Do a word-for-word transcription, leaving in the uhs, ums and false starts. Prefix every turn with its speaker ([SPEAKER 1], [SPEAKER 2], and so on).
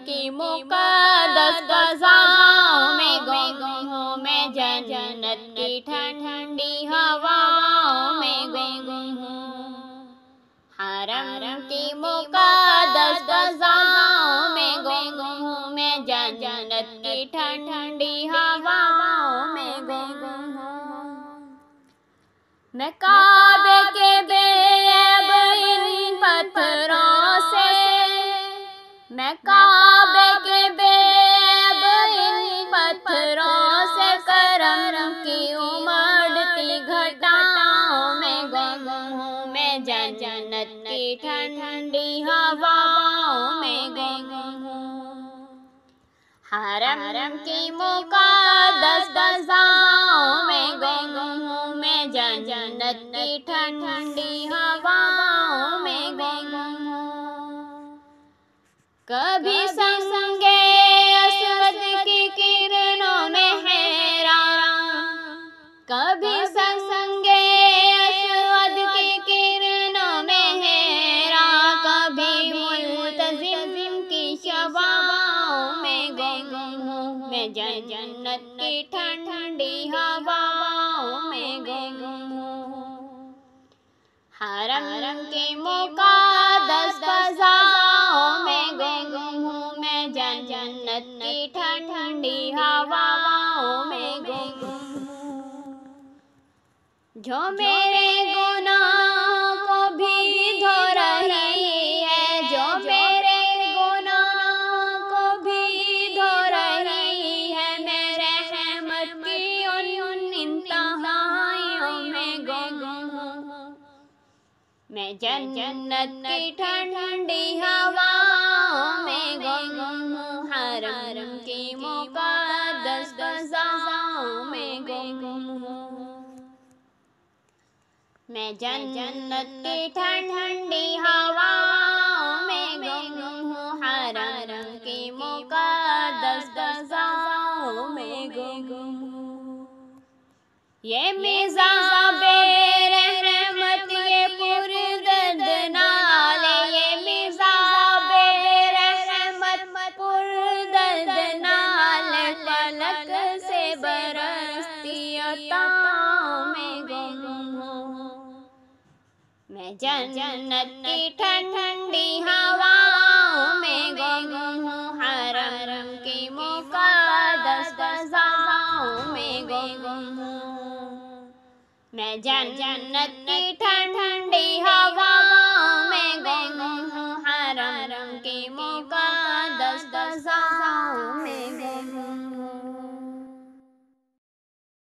[SPEAKER 1] کی مقدس فضاؤں میں گم ہوں میں، جنت کی ٹھنڈی ہواؤں میں گم ہوں، حرم کی مقدس فضاؤں میں گم ہوں میں، جنت کی ٹھنڈی ہواؤں میں گم ہوں، میں کعبے کے بے عیب ان پتھروں سے، میں کعبے کے بے عیب ان پتھروں سے، کرم کی امڑتی گھٹاؤں میں گم ہوں میں، جنت کی ٹھنڈی ہواؤں میں گم ہوں، حرم کی مقدس فضاؤں میں گم ہوں میں، جنت کی ٹھنڈی ہواؤں میں گم ہوں، کبھی سنگے اسود کی کرنوں میں حیران، کبھی سنگے اسود کی کرنوں میں حیران، کبھی ملتزم کی شباؤں میں گم ہوں میں، جنت کی ٹھنڈی ہواؤں میں گم ہوں، حرم کی مقدس فضاؤں میں گم ہوں میں، جنت کی ٹھنڈی ہواؤں میں گم ہوں، جو میرے گناہوں کو بھی دھو رہی ہے، جو میرے گناہوں کو بھی دھو رہی ہے، میرے رحمت کی ان انتہائیوں میں گم ہوں میں، جنت کی ٹھنڈی ہواؤں میں گم ہوں، حرم کی مقدس فضاؤں میں گم ہوں، میں جنت کی ٹھنڈی ہواؤں میں گم ہوں، حرم کی مقدس فضاؤں میں گم ہوں، یہ میزاب رحمت یہ پردرد نالے، یہ میزاب رحمت پردرد نالے، فلک سے برستی عطاؤں میں گم ہوں میں، جنت کی ٹھنڈی ہواؤں میں گم ہوں، حرم کی مقدس فضاؤں میں گم ہوں، میں جنت کی ٹھنڈی ہواؤں میں گم ہوں، حرم کی مقدس فضاؤں